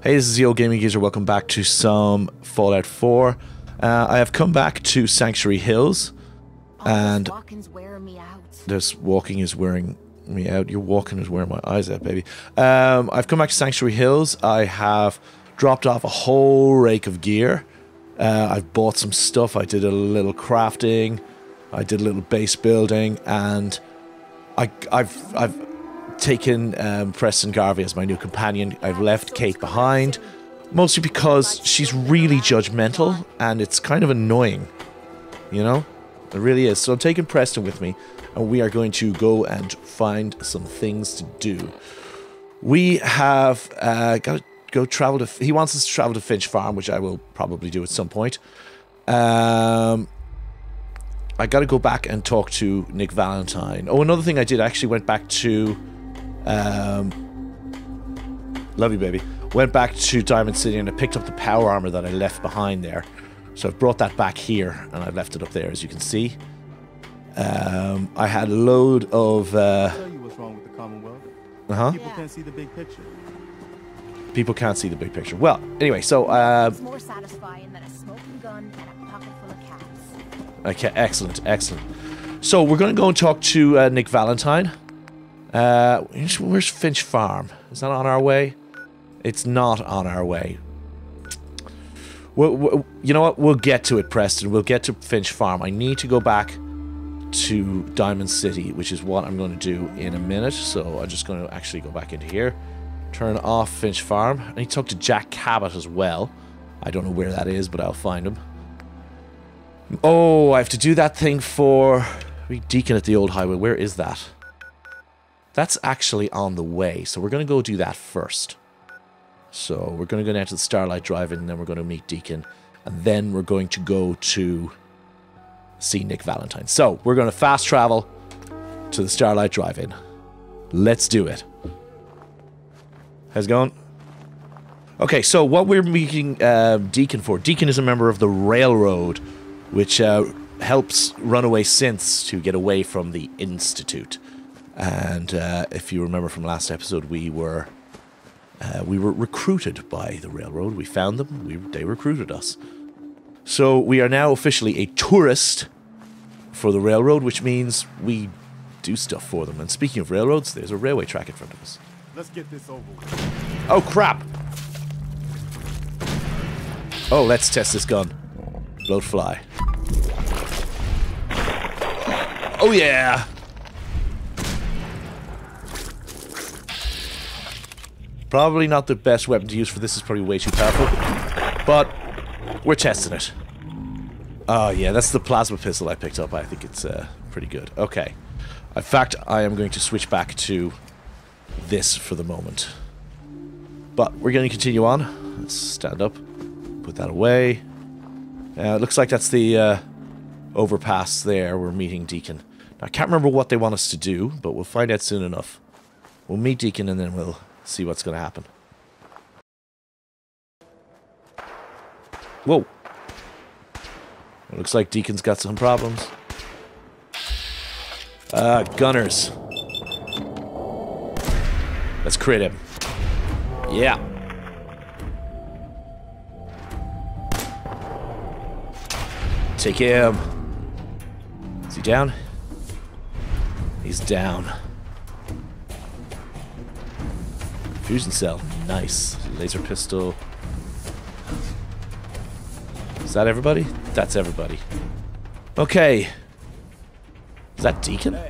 Hey, this is the Old Gaming Geezer. Welcome back to some Fallout 4. I have come back to Sanctuary Hills, and this walking is wearing me out. Your walking is wearing my eyes out, baby. I've come back to Sanctuary Hills. I have dropped off a whole rake of gear. I've bought some stuff. I did a little crafting. I did a little base building, and I've taken Preston Garvey as my new companion. I've left Kate behind, mostly because she's really judgmental, and it's kind of annoying, you know? It really is. So I'm taking Preston with me, and we are going to go and find some things to do. We have got to go travel to... He wants us to travel to Finch Farm, which I will probably do at some point. I got to go back and talk to Nick Valentine. Oh, another thing I did, I actually went back to... love you, baby. Went back to Diamond City and I picked up the power armor that I left behind there. So I've brought that back here and I've left it up there, as you can see. I had a load of... I'll tell you what's wrong with the Commonwealth. People can't see the big picture. People can't see the big picture. Well, anyway, so... it's more satisfying than a smoking gun and a pocket full of cats. Okay, excellent, excellent. So we're going to go and talk to Nick Valentine. Where's Finch Farm? Is that on our way? It's not on our way. You know what? We'll get to it, Preston. We'll get to Finch Farm. I need to go back to Diamond City, which is what I'm going to do in a minute. So I'm just going to actually go back into here. Turn off Finch Farm. I need to talk to Jack Cabot as well. I don't know where that is, but I'll find him. Oh, I have to do that thing for... Deacon at the old highway. Where is that? That's actually on the way, so we're going to go do that first. So we're going to go down to the Starlight Drive-In, and then we're going to meet Deacon, and then we're going to go to see Nick Valentine. So we're going to fast travel to the Starlight Drive-In. Let's do it. How's it going? Okay, so what we're meeting Deacon for. Deacon is a member of the Railroad, which helps runaway synths to get away from the Institute. And if you remember from last episode, we were recruited by the Railroad. We found them. They recruited us. So we are now officially a tourist for the Railroad, which means we do stuff for them. And speaking of railroads, there's a railway track in front of us. Let's get this over with. Oh, crap! Oh, let's test this gun. Bloat fly. Oh, yeah! Probably not the best weapon to use for this. Is probably way too powerful. But we're testing it. Oh, yeah, that's the plasma pistol I picked up. I think it's pretty good. Okay. In fact, I am going to switch back to this for the moment. But we're going to continue on. Let's stand up. Put that away. It looks like that's the overpass there. We're meeting Deacon. Now, I can't remember what they want us to do, but we'll find out soon enough. We'll meet Deacon and then we'll see what's going to happen. Whoa. It looks like Deacon's got some problems. Gunners. Let's crit him. Yeah. Take him. Is he down? He's down. Fusion cell. Nice. Laser pistol. Is that everybody? That's everybody. Okay. Is that Deacon? Hey.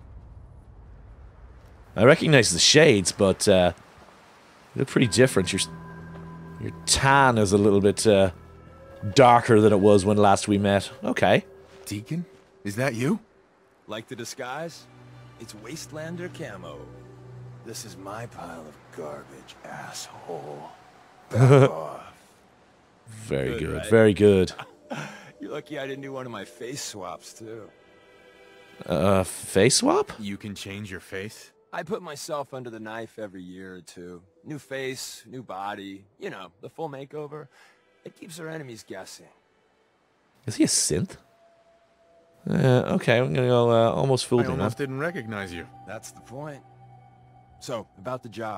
I recognize the shades, but you look pretty different. Your tan is a little bit darker than it was when last we met. Okay. Deacon? Is that you? Like the disguise? It's Wastelander camo. This is my pile of garbage, asshole. Back off. Very good, right? very good. You're lucky I didn't do one of my face swaps, too. Face swap? You can change your face? I put myself under the knife every year or two. New face, new body, you know, the full makeover. It keeps our enemies guessing. Is he a synth? Okay, I'm gonna go almost fooled I him. almost didn't recognize you. That's the point. So, about the job.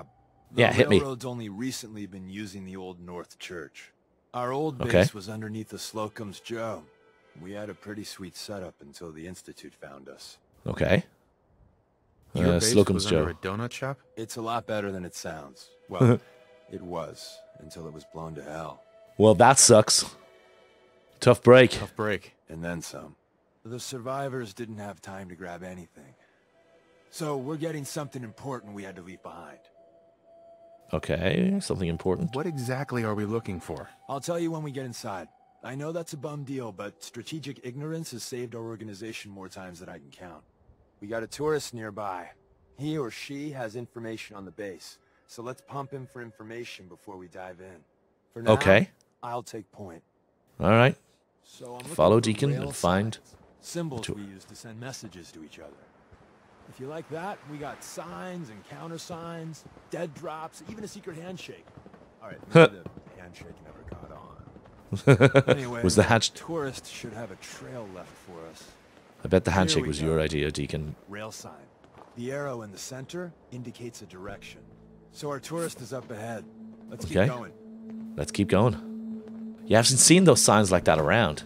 Yeah, hit me. The railroad's only recently been using the Old North Church. Our old base Okay. was underneath the Slocum's Joe. We had a pretty sweet setup until the Institute found us. Okay. Your base Slocum's was under Joe. a donut shop? It's a lot better than it sounds. Well, it was, until it was blown to hell. Well, that sucks. Tough break. Tough break. And then some. The survivors didn't have time to grab anything. So we're getting something important we had to leave behind. Okay, something important. What exactly are we looking for? I'll tell you when we get inside. I know that's a bum deal, but strategic ignorance has saved our organization more times than I can count. We got a tourist nearby. He or she has information on the base, so let's pump him for information before we dive in. For now, Okay. I'll take point. All right. So I'm looking Follow for Deacon rail and find signs, symbols tour. we use to send messages to each other. If you like that, we got signs and countersigns, dead drops, even a secret handshake. All right, maybe the handshake never got on. Anyway, Was the hatch? tourist should have a trail left for us. I bet the Here handshake we was go. your idea, Deacon. Rail sign. The arrow in the center indicates a direction. So our tourist is up ahead. Let's Okay. keep going. Let's keep going. You haven't seen those signs like that around.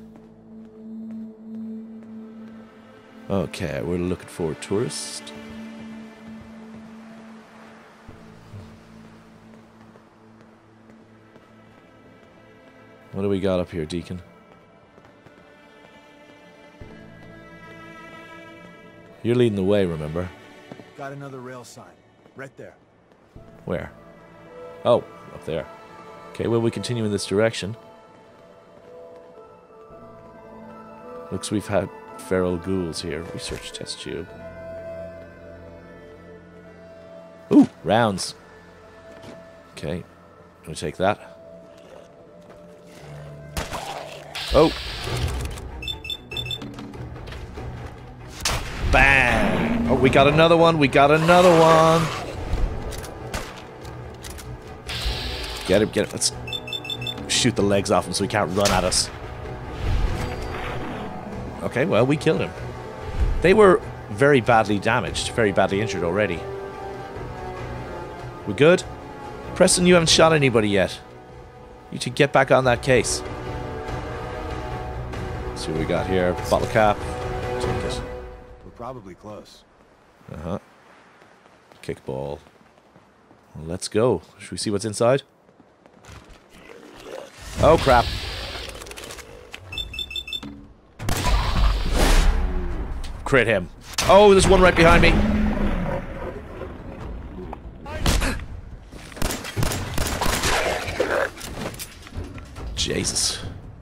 Okay, we're looking for a tourist. What do we got up here, Deacon? You're leading the way, remember? Got another rail sign. Right there. Where? Oh, up there. Okay, well, we continue in this direction. Looks we've had feral ghouls here. Research test tube. Ooh, rounds. Okay, we'll take that. Oh. Bang! Oh, we got another one. We got another one. Get him, get him. Let's shoot the legs off him so he can't run at us. Okay, well, we killed him. They were very badly damaged, very badly injured already. We good? Preston, you haven't shot anybody yet. You should get back on that case. See what we got here. Bottle cap. Take it. We're probably close. Uh-huh. Kickball. Well, let's go. Should we see what's inside? Oh, crap. Crit him. Oh, there's one right behind me. Jesus.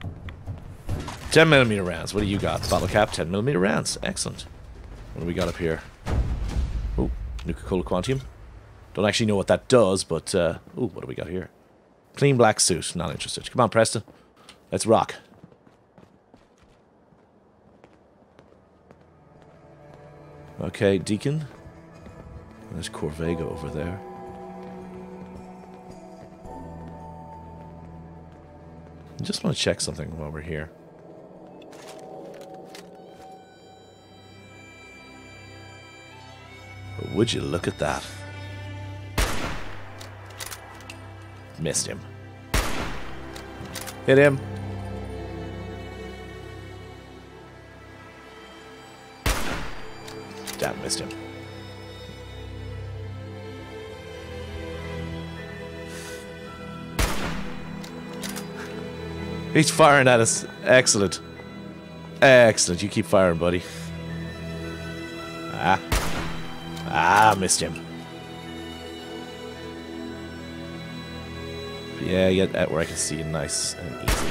10mm rounds. What do you got? Bottle cap, 10mm rounds. Excellent. What do we got up here? Oh, Nuka-Cola Quantium. Don't actually know what that does, but... oh, what do we got here? Clean black suit. Not interested. Come on, Preston. Let's rock. Okay, Deacon. There's Corvega over there. I just want to check something while we're here. But would you look at that? Missed him. Hit him. Damn, missed him. He's firing at us. Excellent. Excellent. You keep firing, buddy. Missed him. Yeah, get that where I can see him nice and easy.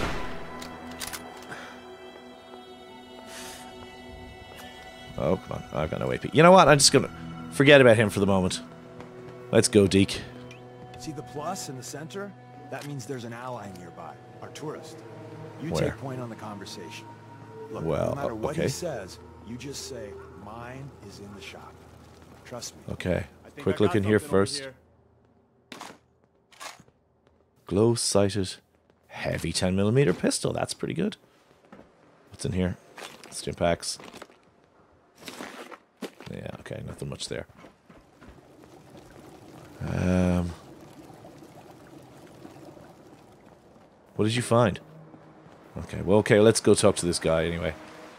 Oh, come on. I've got no AP. You know what? I'm just going to forget about him for the moment. Let's go, Deke. See the plus in the center? That means there's an ally nearby. Our tourist. You Where? take point on the conversation. Look, Well, no matter what okay. he says, you just say, mine is in the shop. Trust me. Okay. I think Quick I look got in here something over first. here. Glow-sighted heavy 10mm pistol. That's pretty good. What's in here? Stim packs. Yeah, okay. Nothing much there. What did you find? Okay, well, okay, let's go talk to this guy anyway.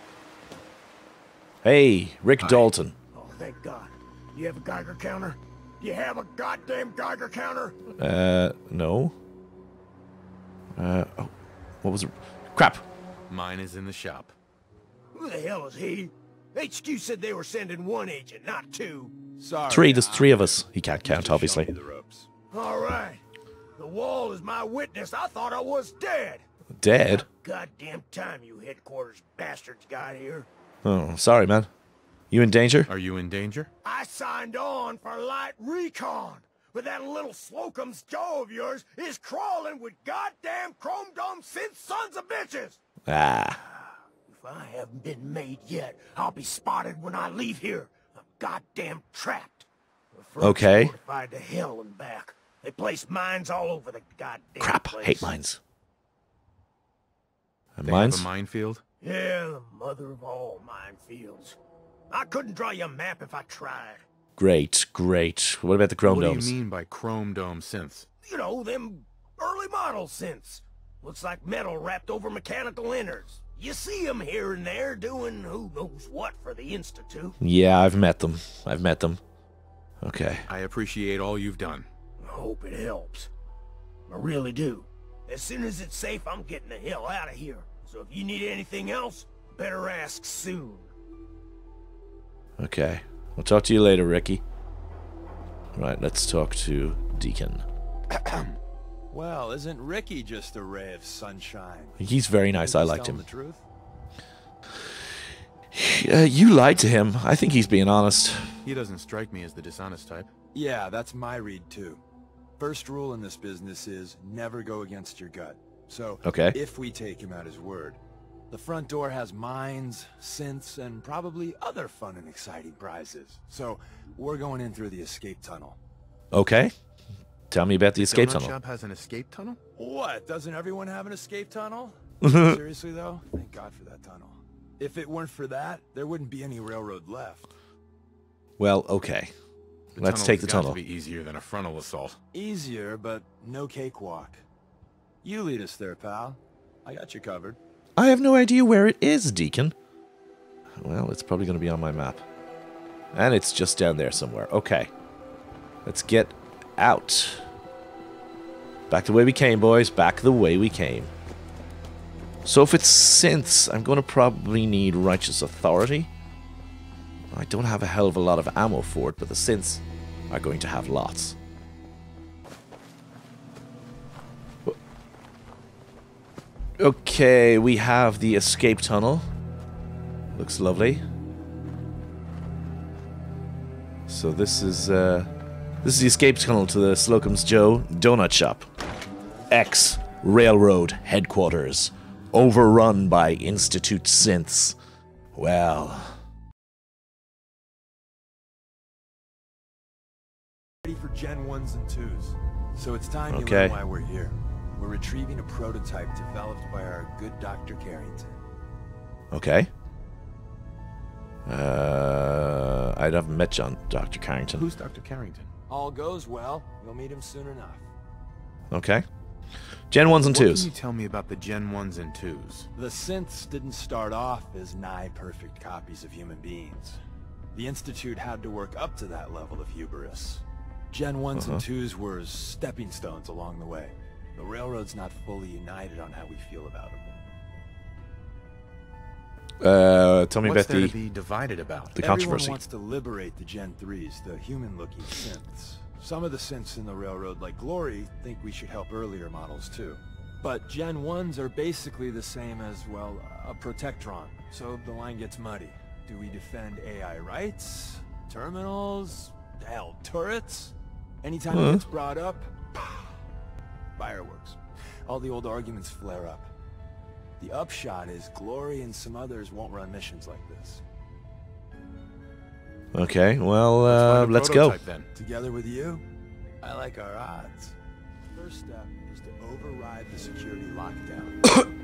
Hey, Rick Dalton. Oh, thank God. You have a Geiger counter? You have a goddamn Geiger counter? No. Oh, what was it? Crap. Mine is in the shop. Who the hell is he? HQ said they were sending one agent, not two. Sorry. 3, there's 3 of us. He can't count, Just obviously. show me the ropes. All right. The wall is my witness. I thought I was dead. Dead? Goddamn time you headquarters bastards got here. Oh, sorry, man. You in danger? Are you in danger? I signed on for light recon, but that little Slocum's Joe of yours is crawling with goddamn chrome dome synth sons of bitches. Ah. If I haven't been made yet, I'll be spotted when I leave here. I'm goddamn trapped. The front's Okay. fortified to hell and back. They place mines all over the goddamn Crap. place. Hate mines. They Mines? have a minefield? Yeah, the mother of all minefields. I couldn't draw you a map if I tried. Great, great. What about the chrome What domes? do you mean by chrome dome synths? You know, them early model synths. Looks like metal wrapped over mechanical innards. You see them here and there doing who knows what for the Institute. Yeah, I've met them. I've met them. Okay. I appreciate all you've done. I hope it helps. I really do. As soon as it's safe, I'm getting the hell out of here. So if you need anything else, better ask soon. Okay. We'll talk to you later, Ricky. Right, let's talk to Deacon. Well, isn't Ricky just a ray of sunshine? He's very nice. I liked Tell him. the truth? You lied to him. I think he's being honest. He doesn't strike me as the dishonest type. Yeah, that's my read too. First rule in this business is never go against your gut. So, Okay. if we take him at his word, the front door has mines, synths, and probably other fun and exciting prizes. So, we're going in through the escape tunnel. Okay. Tell me about the escape Donut tunnel. shop has an escape tunnel? What? Doesn't everyone have an escape tunnel? Seriously though? Thank God for that tunnel. If it weren't for that, there wouldn't be any railroad left. Well, okay. Let's take the tunnel. To be easier than a frontal assault. Easier, but no cakewalk. You lead us there, pal. I got you covered. I have no idea where it is, Deacon. Well, it's probably going to be on my map. And it's just down there somewhere. Okay. Let's get out. Back the way we came, boys. Back the way we came. So if it's synths, I'm going to probably need Righteous Authority. I don't have a hell of a lot of ammo for it, but the synths are going to have lots. Okay, we have the escape tunnel. Looks lovely. So this is the escape tunnel to the Slocum's Joe Donut Shop. X Railroad Headquarters. Overrun by Institute synths. Well. Ready for Gen 1s and 2s. So it's time you Okay. learn why we're here. We're retrieving a prototype developed by our good Dr. Carrington. Okay. I haven't met Dr. Carrington. Who's Dr. Carrington? All goes well, you'll meet him soon enough. Okay. Gen 1s and What 2s. can you tell me about the Gen 1s and 2s? The synths didn't start off as nigh-perfect copies of human beings. The Institute had to work up to that level of hubris. Gen 1s and 2s were stepping stones along the way. The Railroad's not fully united on how we feel about them. Tell me What's about there the to be divided about? controversy. Everyone wants to liberate the Gen 3s, the human-looking synths. Some of the synths in the Railroad, like Glory, think we should help earlier models too. But Gen 1s are basically the same as, well, a Protectron, so the line gets muddy. Do we defend AI rights? Terminals? Hell, turrets? Anytime it gets brought up, fireworks. All the old arguments flare up. The upshot is Glory and some others won't run missions like this. Okay, well, Find a let's go. prototype, then. Together with you, I like our odds. First step is to override the security lockdown.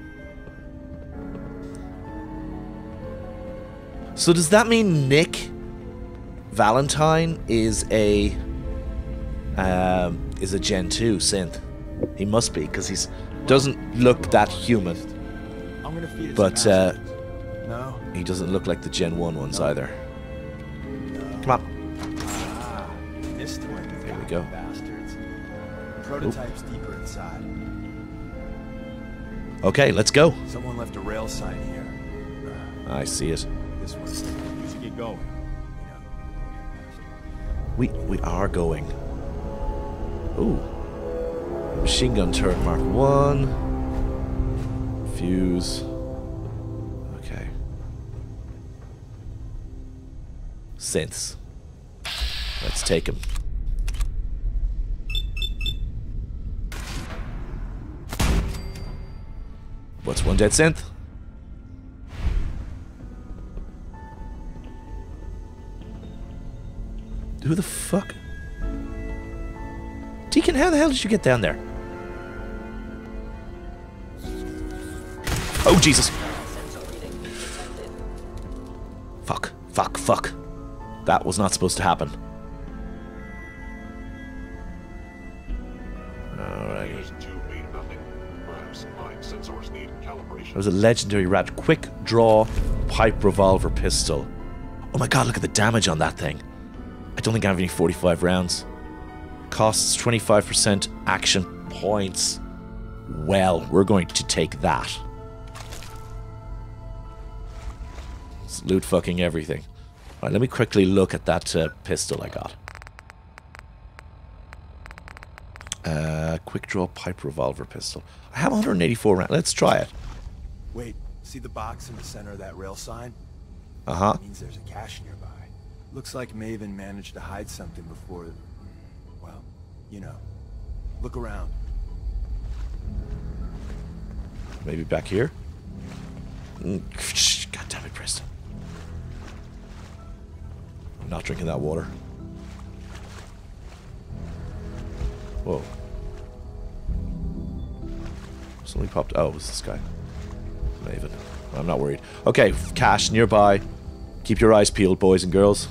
So does that mean Nick Valentine is a Gen 2 synth? He must be, because he's doesn't look that human. I'm gonna feed it But no. he doesn't look like the Gen 1 ones either. No. Come on. Ah, missed one. There we go. Bastards. Prototype's deeper inside. Okay, let's go. Someone left a rail sign here. I see it. This one. We should get going. We are going. Ooh. Machine gun turret Mark 1. Fuse. Okay. Synths. Let's take them. What's one dead synth? Who the fuck? Deacon, how the hell did you get down there? Oh, Jesus. Fuck. Fuck. Fuck. That was not supposed to happen. Alright. There was a legendary rat. Quick draw pipe revolver pistol. Oh my god, look at the damage on that thing. I don't think I have any 45 rounds. Costs 25% action points. Well, we're going to take that. Let's loot fucking everything. Alright, let me quickly look at that pistol I got. Quick draw pipe revolver pistol. I have 184 rounds. Let's try it. Wait, see the box in the center of that rail sign? Uh-huh. Means there's a cache nearby. Looks like Maven managed to hide something before, well, you know. Look around. Maybe back here? God damn it, Preston. I'm not drinking that water. Whoa. Something popped. Oh, it was this guy. Maven. I'm not worried. Okay, cache nearby. Keep your eyes peeled, boys and girls.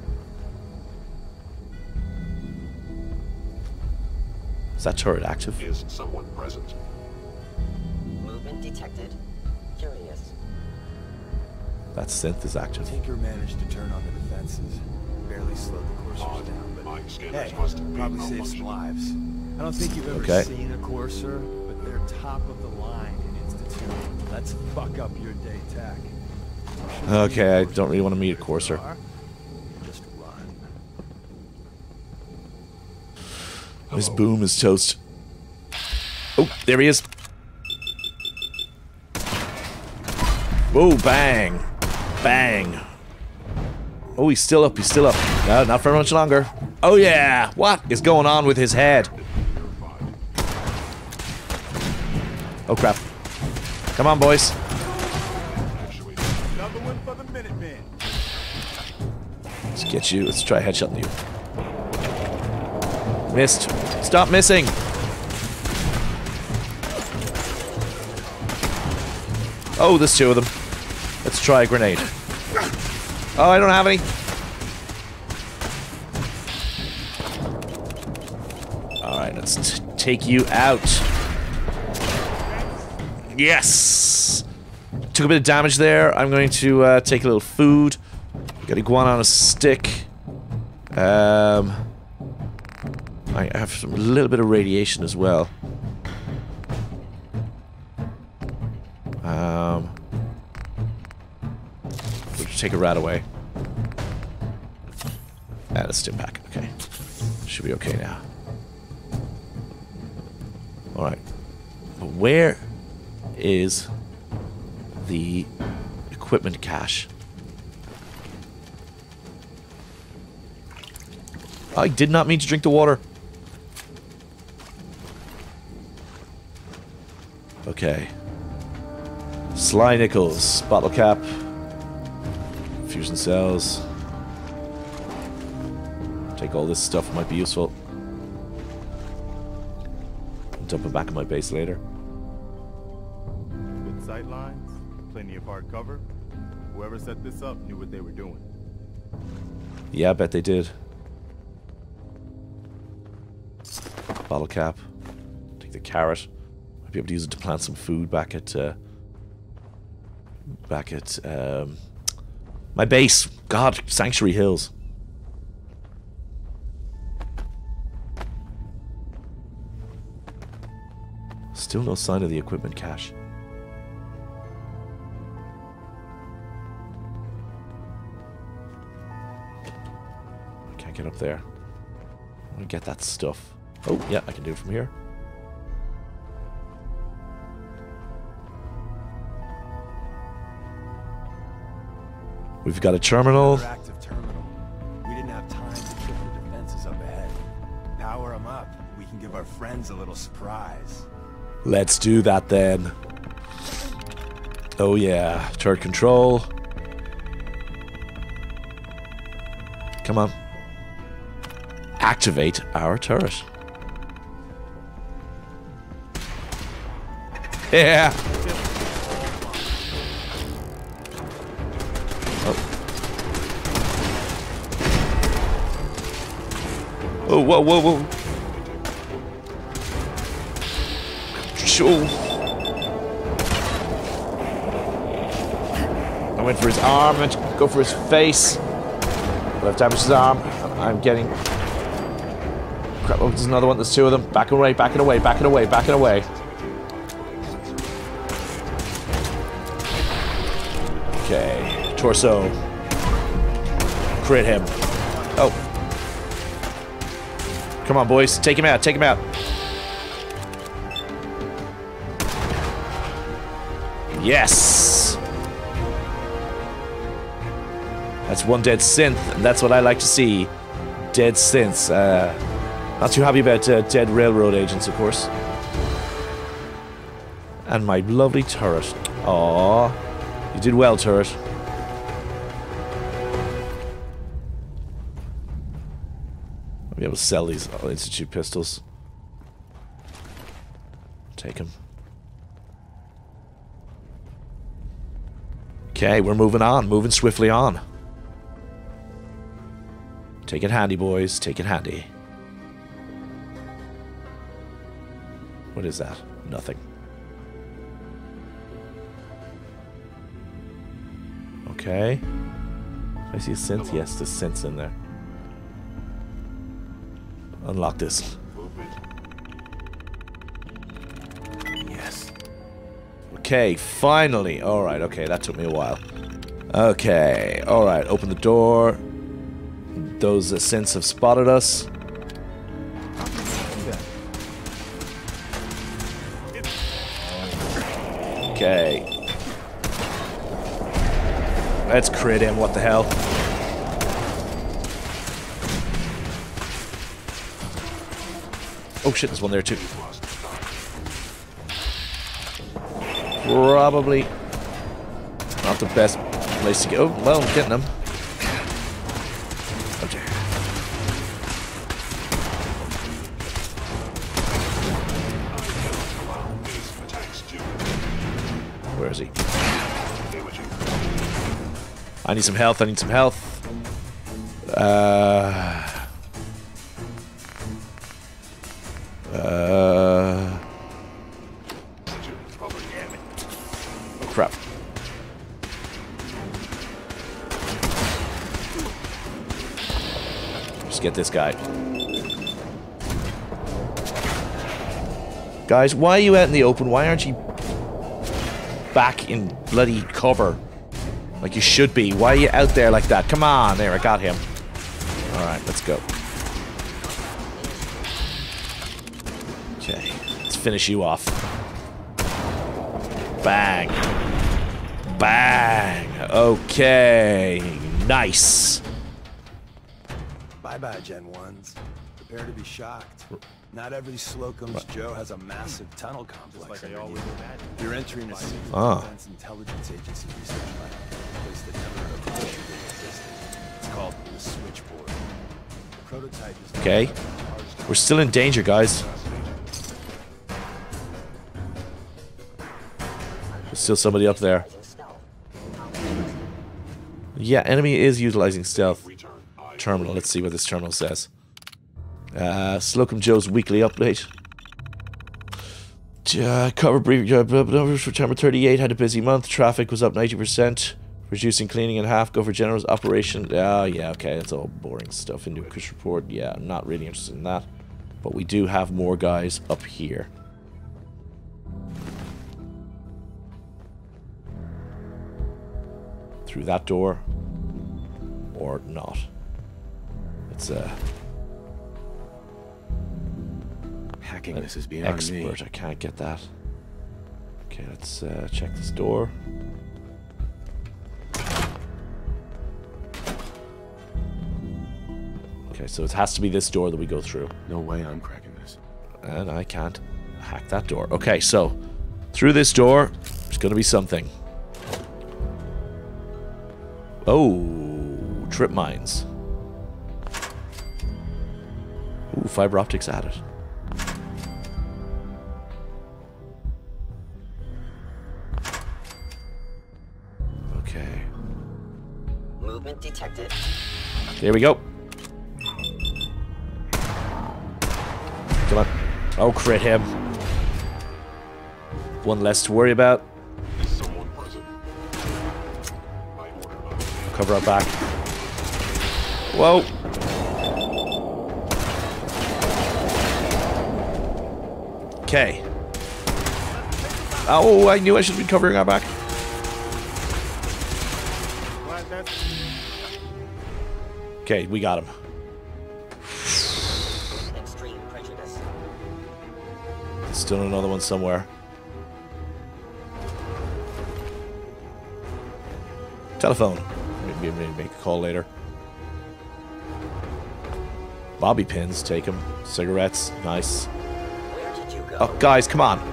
Is that turret active? Is someone present? Movement detected. Curious. That synth is active. Tinker managed to turn on the defenses. Barely slowed the coursers down, but hey, probably saved some lives. I don't think you've ever seen a courser, but they're top of the line in Institute. Let's fuck up your day tech. Okay, I don't really want to meet a courser. Just run. This boom is toast. Oh, there he is. Whoa, bang. Bang. Oh, he's still up, he's still up. No, not for much longer. Oh yeah, what is going on with his head? Oh crap. Come on, boys. Another one for the Minutemen. Let's get you, let's try headshotting you. Missed. Stop missing. Oh, there's two of them. Let's try a grenade. Oh, I don't have any. Alright, let's take you out. Yes! Took a bit of damage there. I'm going to take a little food. Got iguana on a stick. I have a little bit of radiation as well. We'll just take a rat away. Add a stim pack. Okay. Should be okay now. Alright. Where is the equipment cache? I did not mean to drink the water. Okay. Sly nickels, bottle cap, fusion cells. Take all this stuff, might be useful. Dump it back in my base later. Good sight lines, plenty of hard cover. Whoever set this up knew what they were doing. Yeah, I bet they did. Bottle cap. Take the carrot. My Be able to use it to plant some food back at my base. God, Sanctuary Hills. Still no sign of the equipment cache. I can't get up there. I want to get that stuff. Oh, yeah, I can do it from here. We've got a terminal. Another active terminal. We didn't have time to trip the defenses up ahead. Power them up. We can give our friends a little surprise. Let's do that then. Oh yeah, turret control. Come on. Activate our turret. Yeah. Oh, whoa, whoa, whoa. Sure. I went for his arm, I went to go for his face. But I've damaged his arm. I'm getting... Crap, oh, there's another one, there's two of them. Backing away, backing away, backing away, backing away. Okay, torso. Crit him. Oh. Come on, boys. Take him out. Take him out. Yes! That's one dead synth, and that's what I like to see. Dead synths. Not too happy about dead railroad agents, of course. And my lovely turret. Aww. You did well, turret. I'll be able to sell these Institute pistols. Take them. Okay, we're moving on. Moving swiftly on. Take it handy, boys. Take it handy. What is that? Nothing. Okay. I see a synth? Yes, there's synths in there. Unlock this. Yes. Okay, finally. Alright, okay, that took me a while. Okay, alright, open the door. Those synths have spotted us. Okay. Let's crit him, what the hell? Oh shit, there's one there too. Probably not the best place to go. Oh, well, I'm getting him. Okay. Where is he? I need some health, I need some health. Crap. Just get this guy. Guys, why are you out in the open? Why aren't you back in bloody cover? Like you should be. Why are you out there like that? Come on. There, I got him. Alright, let's go. Okay, let's finish you off. Bang. Bang. Okay. Nice. Bye-bye, Gen 1s. Prepare to be shocked. Not every Slocum's Joe has a massive tunnel complex. Like I always imagined. You're entering a secret Ah. defense intelligence agency research lab. A place that never officially existed. It's called the Switchboard. The prototype is... Okay. We're still in danger, guys. There's still somebody up there. Yeah, enemy is utilizing stealth. Terminal. Let's see what this terminal says. Slocum Joe's weekly update. Cover brief. September 38 had a busy month. Traffic was up 90%. Reducing cleaning in half. Go for generous operation. Yeah, okay. That's all boring stuff. Into a report. Yeah, I'm not really interested in that. But we do have more guys up here. Through that door. Or not. It's hacking this is beyond me. Expert. I can't get that. Okay, let's check this door. Okay, so it has to be this door that we go through. No way I'm cracking this. And I can't hack that door. Okay, so through this door, there's going to be something. Oh, trip mines. Ooh, fiber optics added. Okay. Movement detected. There we go. Come on. Oh, crit him. One less to worry about. Cover our back. Whoa. Okay. Oh, I knew I should be covering our back. Okay, we got him. Extreme prejudice. There's still another one somewhere. Telephone. Maybe make a call later. Bobby pins, take them. Cigarettes, nice. Where did you go? Oh, guys, come on.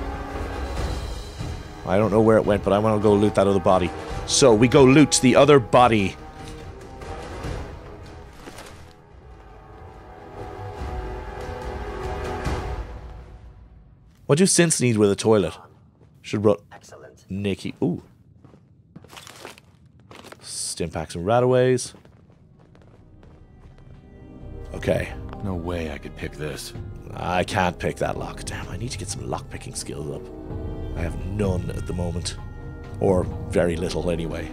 I don't know where it went, but I want to go loot that other body. So, we go loot the other body. What do synths need with a toilet? Should run. Excellent. Nikki. Ooh. Stimpaks and rataways. Okay. No way I could pick this. I can't pick that lock. Damn, I need to get some lock picking skills up. I have none at the moment. Or very little anyway.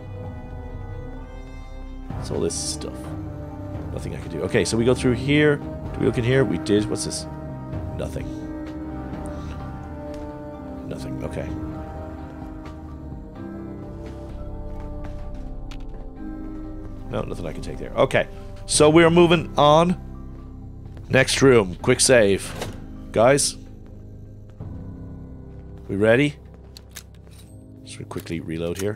What's all this stuff? Nothing I can do. Okay, so we go through here. Do we look in here? We did. What's this? Nothing. Nothing. Okay. No, nothing I can take there. Okay. So we're moving on. Next room. Quick save. Guys. We ready? Just gonna quickly reload here.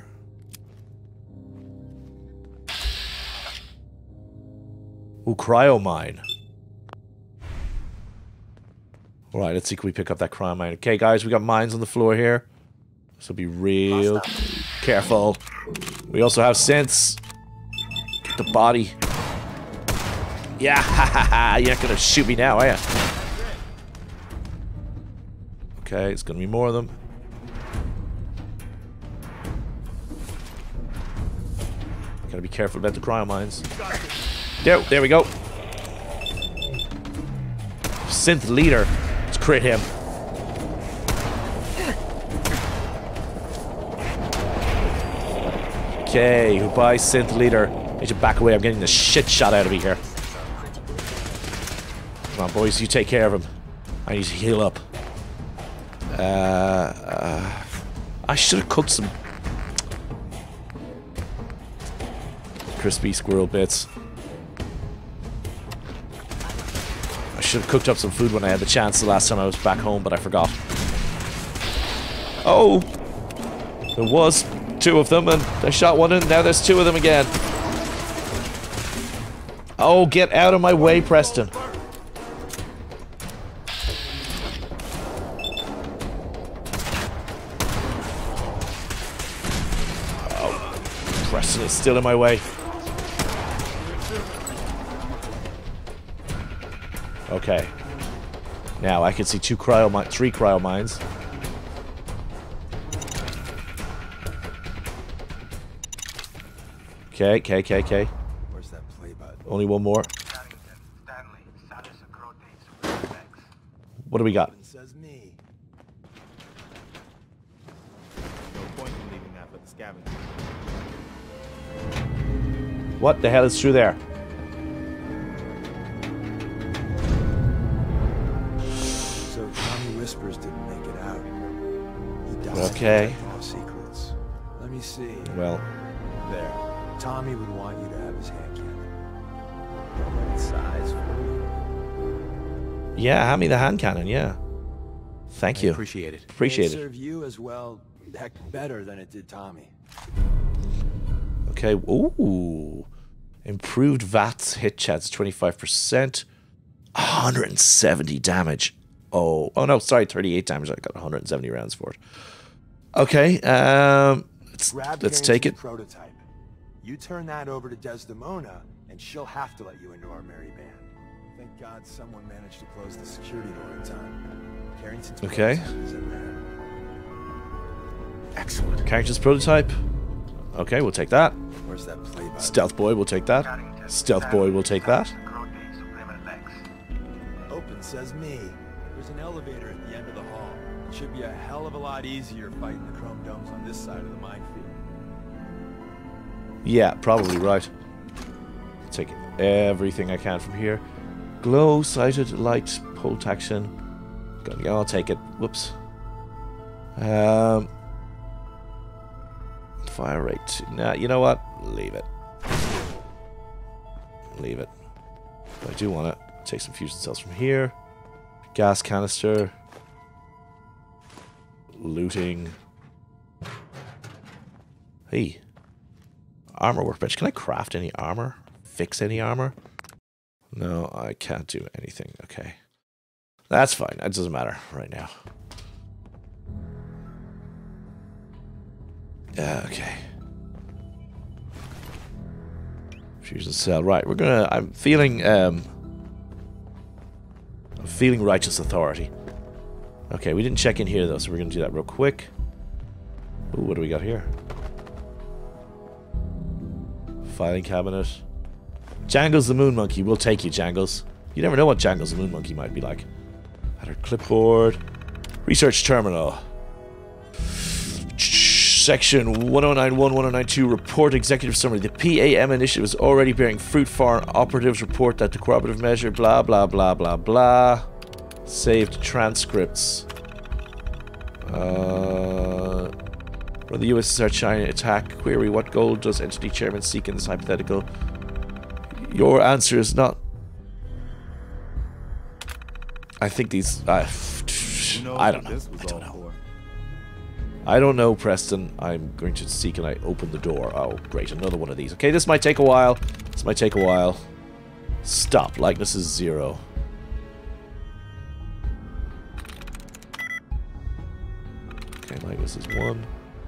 Ooh, cryo mine. Alright, let's see, can we pick up that cryo mine? Okay, guys, we got mines on the floor here. So be real careful. We also have synths. Get the body. Yeah, ha ha ha. You're not gonna shoot me now, are you? Okay, it's gonna be more of them. Gotta be careful about the cryo mines. There we go. Synth leader. Let's crit him. Okay, goodbye, synth leader. I need to back away. I'm getting the shit shot out of me here. Come on, boys, you take care of him. I need to heal up. I should have cooked some crispy squirrel bits. I should have cooked up some food when I had the chance the last time I was back home, but I forgot. Oh! There was two of them, and I shot one, and now there's two of them again. Oh, get out of my way, Preston. Oh, Preston is still in my way. Okay. Now I can see three cryo mines. Okay. Where's that play button? Only one more. What do we got? Says me. scavenger. What the hell is through there? So Tommy Whispers didn't make it out. He died. Okay. Off secrets. Let me see. Well, There. Tommy would want you to have his hand cannon. Right size for you. yeah, hand me the hand cannon, yeah. Thank you. Appreciate it. Appreciate It'd it. serve you as well, heck, better than it did Tommy. Okay, ooh. Improved VATS hit chance 25%. 170 damage. Oh no, sorry, 38 damage. I got 170 rounds for it. Okay, let's take it. Prototype. You turn that over to Desdemona, and she'll have to let you into our merry band. Thank God someone managed to close the security door in time. Carrington's Okay. prototype is in there. Excellent. Character's prototype. Okay, we'll take that. Where's that play by? Stealth boy, we'll take that. Stealth boy, we'll take that. Open says me. There's an elevator at the end of the hall. It should be a hell of a lot easier fighting the chrome domes on this side of the minefield. Yeah, probably right. Take everything I can from here. Glow-sighted light bolt action. Yeah, I'll take it. Whoops. Fire rate. Nah, you know what? Leave it. Leave it. But I do want to take some fusion cells from here. Gas canister. Looting. Hey. Armor workbench. Can I craft any armor? Fix any armor? No, I can't do anything. Okay. That's fine. That doesn't matter right now. Okay. Fusion cell. Right, we're gonna... I'm feeling righteous authority. Okay, we didn't check in here though, so we're gonna do that real quick. Ooh, what do we got here? Filing cabinet. Jangles the Moon Monkey. We'll take you, Jangles. You never know what Jangles the Moon Monkey might be like. At our clipboard. Research terminal. Section 1091, 1092, report executive summary. The PAM initiative is already bearing fruit. Foreign operatives report that the cooperative measure, blah, blah, blah, blah, blah. Saved transcripts. From the USSR China attack query, what goal does entity chairman seek in this hypothetical? Your answer is not... I think these... I don't know. I don't know. I don't know, Preston. I'm going to see, can I open the door? Oh, great. Another one of these. Okay, this might take a while. This might take a while. Stop. Likeness is 0. Okay, likeness is 1.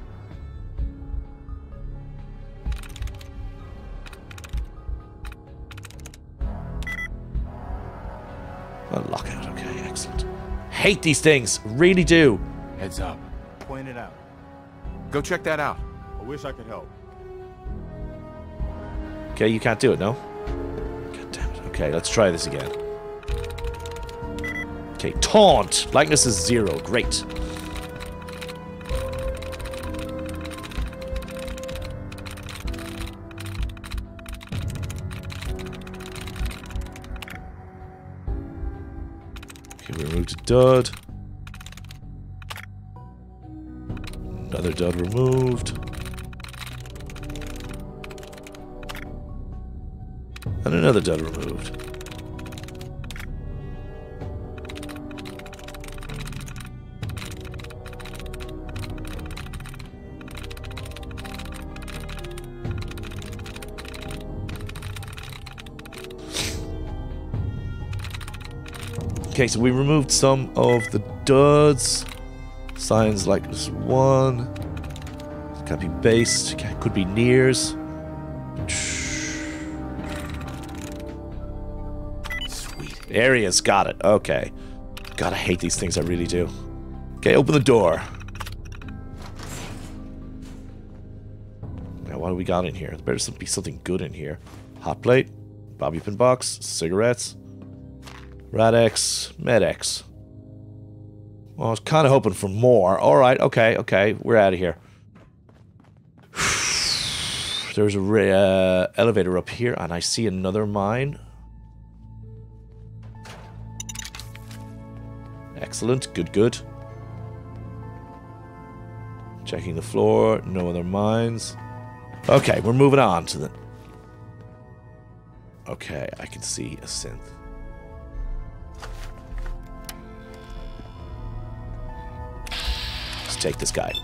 Unlock it. Okay, excellent. Hate these things. Really do. Heads up. Point it out. Go check that out. I wish I could help. Okay, you can't do it, no? God damn it. Okay, let's try this again. Okay, taunt. Likeness is 0. Great. Okay, we removed a dud. Another dud removed. And another dud removed. Okay, so we removed some of the duds. Signs like this 1. Can't be based. Could be nears. Sweet. Areas. Got it. Okay. God, I hate these things. I really do. Okay, open the door. Now, what do we got in here? There better be something good in here. Hot plate. Bobby pin box. Cigarettes. Radex. Medex. Well, I was kind of hoping for more. Alright, okay. We're out of here. There's a elevator up here, and I see another mine. Excellent. Good, good. Checking the floor. No other mines. Okay, we're moving on to the... Okay, I can see a synth. Let's take this guy.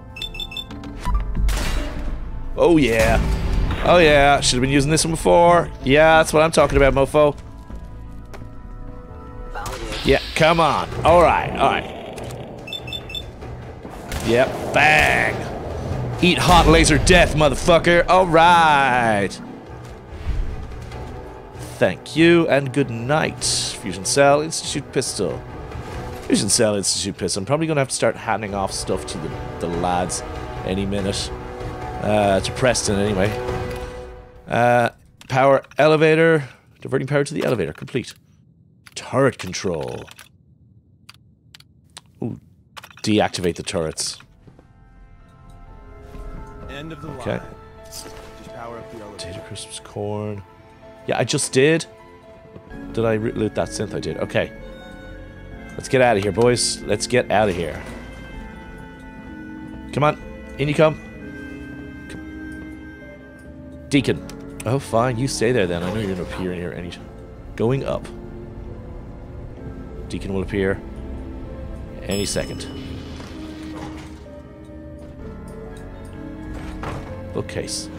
Oh yeah. Oh yeah. Should have been using this one before. Yeah, that's what I'm talking about, mofo. Yeah, come on. Alright, alright. Yep, bang. Eat hot laser death, motherfucker. Alright. Thank you, and good night. Fusion Cell, Institute Pistol. Fusion Cell, Institute Pistol. I'm probably going to have to start handing off stuff to the lads any minute. To Preston, anyway. Power elevator. Diverting power to the elevator. Complete. Turret control. Ooh. Deactivate the turrets. End of the Okay. line. Just power up the elevator. Potato crisps, corn. Yeah, I just did. Did I loot that synth? I did. Okay. Let's get out of here, boys. Let's get out of here. Come on. In you come. Deacon. Oh, fine. You stay there then. I know you're going to appear in here any... Going up. Deacon will appear any second. Bookcase.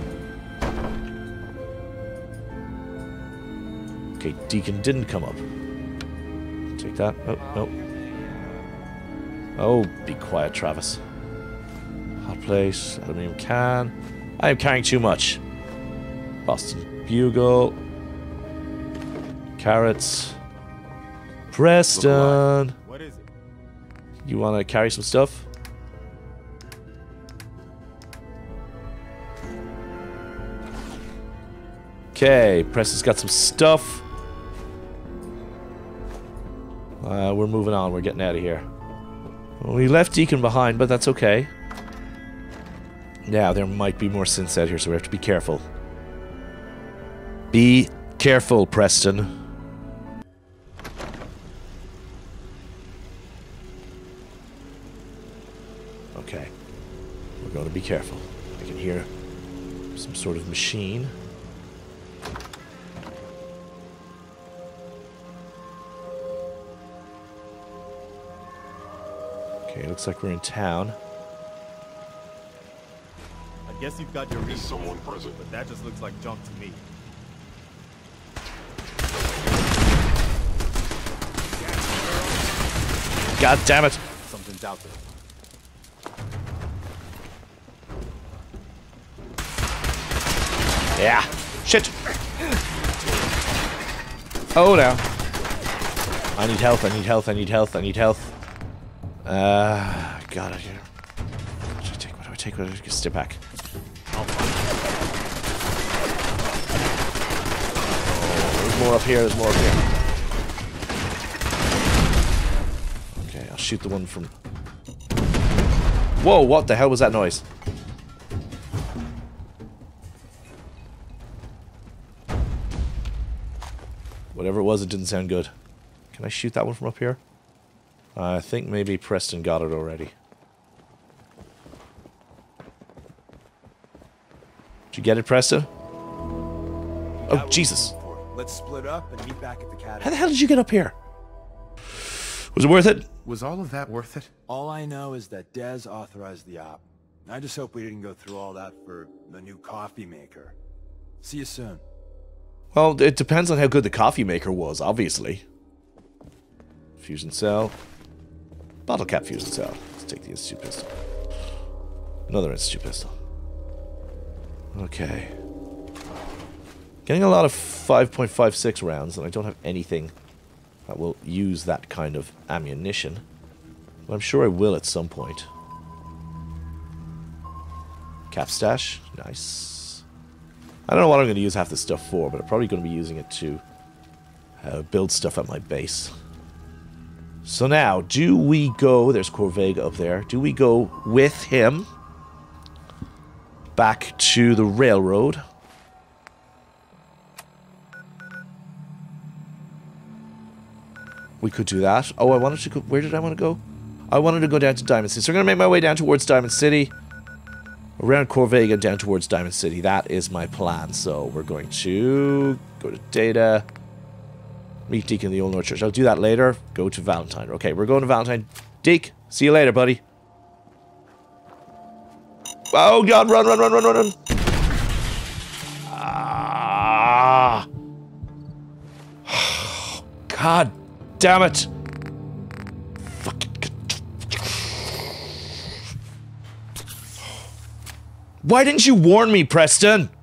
Okay, Deacon didn't come up. Take that. Oh, no. Oh, be quiet, Travis. Hot plate. Aluminium can. I am carrying too much. Boston Bugle. Carrots. Preston. What is it? You want to carry some stuff? Okay, Preston's got some stuff. We're moving on. We're getting out of here. Well, we left Deacon behind, but that's okay. Now, there might be more synths out here, so we have to be careful. Be careful, Preston. Okay. We're going to be careful. I can hear some sort of machine. Okay, looks like we're in town. I guess you've got your reasons, someone present, but that just looks like junk to me. God damn it! Something's out there. Yeah. Shit. Oh no. I need health, I need health, I need health, I need health. God, I hear. What do I take? What do I take? What do I take? Step back. Oh, there's more up here, there's more up here. Okay, I'll shoot the one from... Whoa, what the hell was that noise? Whatever it was, it didn't sound good. Can I shoot that one from up here? I think maybe Preston got it already. Did you get it, Preston? Oh, Jesus. Let's split up and meet back at the cabin. How the hell did you get up here? Was it worth it? Was all of that worth it? All I know is that Dez authorized the op. I just hope we didn't go through all that for the new coffee maker. See you soon. Well, it depends on how good the coffee maker was, obviously. Fusion cell. Bottle cap fusion cell. Let's take the Institute pistol. Another Institute pistol. Okay. Getting a lot of 5.56 rounds, and I don't have anything that will use that kind of ammunition. But I'm sure I will at some point. Cap stash. Nice. I don't know what I'm going to use half this stuff for, but I'm probably going to be using it to build stuff at my base. So now, do we go... There's Corvega up there. Do we go with him? back to the railroad. We could do that. Oh, I wanted to go... Where did I want to go? I wanted to go down to Diamond City. So I'm going to make my way down towards Diamond City. Around Corvega, down towards Diamond City. That is my plan. So we're going to go to Data. Meet Deacon in the Old North Church. I'll do that later. Go to Valentine. Okay, we're going to Valentine. Deke, see you later, buddy. Oh, God. Run, run, run, run, run, run. Ah. God damn it. Why didn't you warn me, Preston?